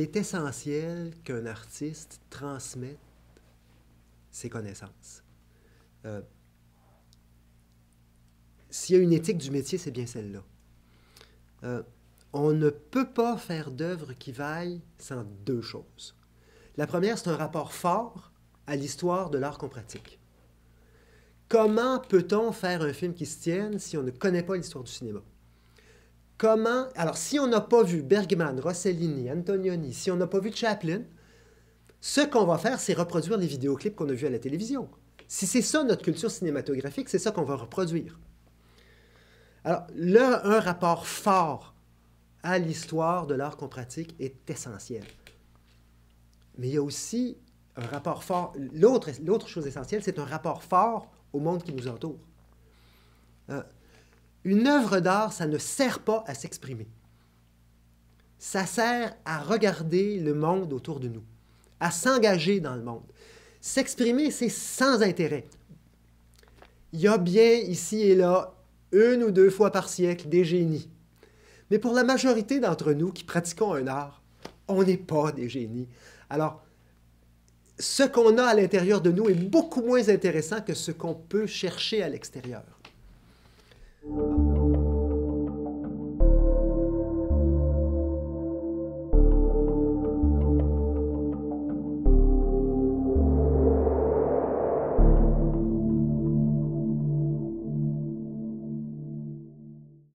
est essentiel qu'un artiste transmette ses connaissances. S'il y a une éthique du métier, c'est bien celle-là. On ne peut pas faire d'œuvre qui vaille sans deux choses. La première, c'est un rapport fort à l'histoire de l'art qu'on pratique. Comment peut-on faire un film qui se tienne si on ne connaît pas l'histoire du cinéma? Comment... Alors, si on n'a pas vu Bergman, Rossellini, Antonioni, si on n'a pas vu Chaplin, ce qu'on va faire, c'est reproduire les vidéoclips qu'on a vus à la télévision. Si c'est ça notre culture cinématographique, c'est ça qu'on va reproduire. Alors, là, un rapport fort à l'histoire de l'art qu'on pratique est essentiel. Mais il y a aussi un rapport fort... L'autre chose essentielle, c'est un rapport fort au monde qui nous entoure. Une œuvre d'art, ça ne sert pas à s'exprimer. Ça sert à regarder le monde autour de nous, à s'engager dans le monde. S'exprimer, c'est sans intérêt. Il y a bien ici et là, 1 ou 2 fois par siècle, des génies. Mais pour la majorité d'entre nous qui pratiquons un art, on n'est pas des génies. Alors, ce qu'on a à l'intérieur de nous est beaucoup moins intéressant que ce qu'on peut chercher à l'extérieur.